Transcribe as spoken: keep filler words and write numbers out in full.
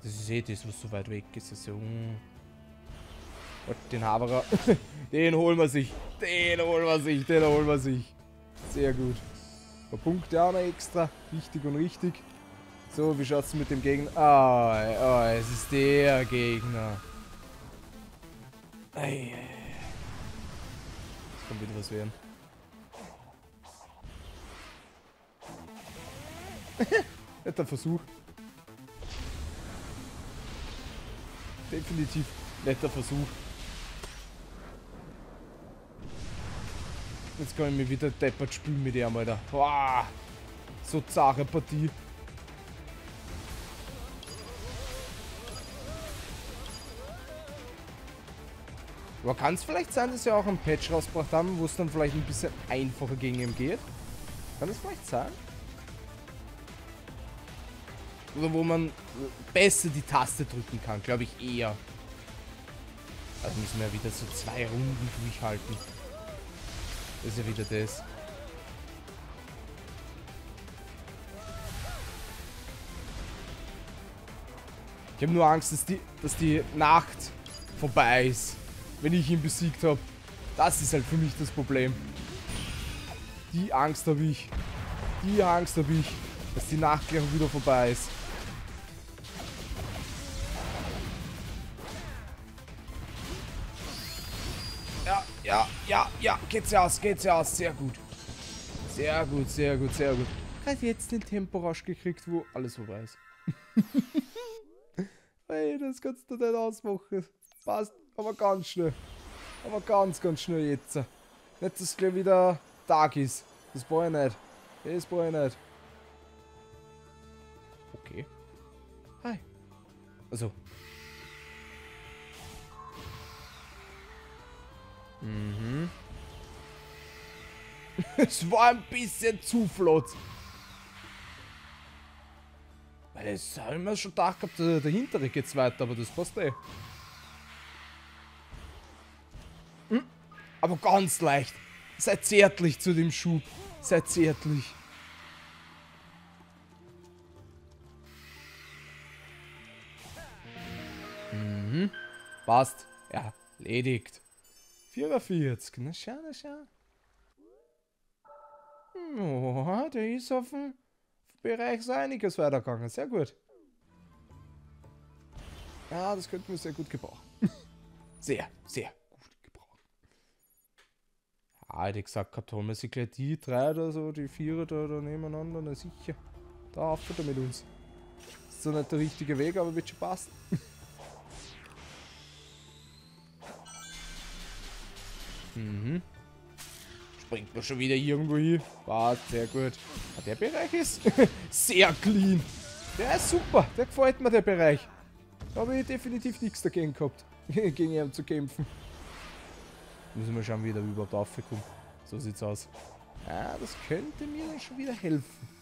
Das ist eh das, was so weit weg ist. Also, mm. Den Haberer. Den holen wir sich. Den holen wir sich. Den holen wir sich. Sehr gut. Ein paar Punkte auch noch extra. Wichtig und richtig. So, wie schaut's mit dem Gegner? Ah, oh, oh, es ist der Gegner. Ei, ei. Es kann wieder was werden. Netter Versuch. Definitiv netter Versuch. Jetzt kann ich mir wieder deppert spielen mit ihm, Alter. Boah, so zahre Partie. Aber kann es vielleicht sein, dass sie auch einen Patch rausgebracht haben, wo es dann vielleicht ein bisschen einfacher gegen ihn geht? Kann das vielleicht sein? Oder wo man besser die Taste drücken kann, glaube ich eher. Also müssen wir ja wieder so zwei Runden durchhalten. Das ist ja wieder das. Ich habe nur Angst, dass die, dass die Nacht vorbei ist, wenn ich ihn besiegt habe. Das ist halt für mich das Problem. Die Angst habe ich. Die Angst habe ich, dass die Nacht gleich wieder vorbei ist. Ja, ja, ja, ja. Geht's ja aus, geht's ja aus. Sehr gut. Sehr gut, sehr gut, sehr gut. Gerade jetzt den Temporausch gekriegt, wo alles vorbei ist. Hey, das kannst du nicht ausmachen. Passt, aber ganz schnell. Aber ganz, ganz schnell jetzt. Nicht, dass es gleich wieder Tag ist. Das brauche ich nicht. Das brauche ich nicht. Okay. Hi. Also. Mhm. Es war ein bisschen zu flott. Weil es habe ich mir schon gedacht gehabt, der, der hintere geht's weiter, aber das passt eh. Hm? Aber ganz leicht. Seid zärtlich zu dem Schub. Seid zärtlich. Mhm. Passt. Ja, erledigt. vierundvierzig. Na schau, na schau. Oh, der ist auf dem Bereich so einiges weitergegangen. Sehr gut. Ja, das könnten wir sehr gut gebrauchen. Sehr, sehr gut gebrauchen. Ja, hätte ich gesagt gehabt, holen wir sich gleich die drei oder so, die vier da, da nebeneinander. Na sicher. Da aufhört er mit uns. Ist zwar nicht der richtige Weg, aber wird schon passen. Mhm. Springt man schon wieder irgendwo hin. Passt, sehr gut. Ah, der Bereich ist sehr clean. Der ist super. Der gefällt mir, der Bereich. Da habe ich definitiv nichts dagegen gehabt, gegen ihn zu kämpfen. Müssen wir schauen, wie der überhaupt raufkommt. So sieht's aus. Ja, das könnte mir schon wieder helfen.